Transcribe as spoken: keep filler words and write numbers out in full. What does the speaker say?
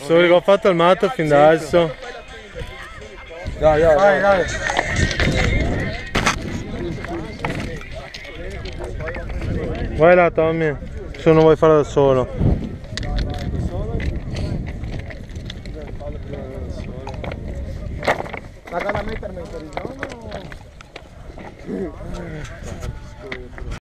Solo che ho fatto il matto fin da adesso. Dai, dai, dai, dai. Vai là Tommy, se non vuoi fare da solo. Ma da mettermi per il giorno?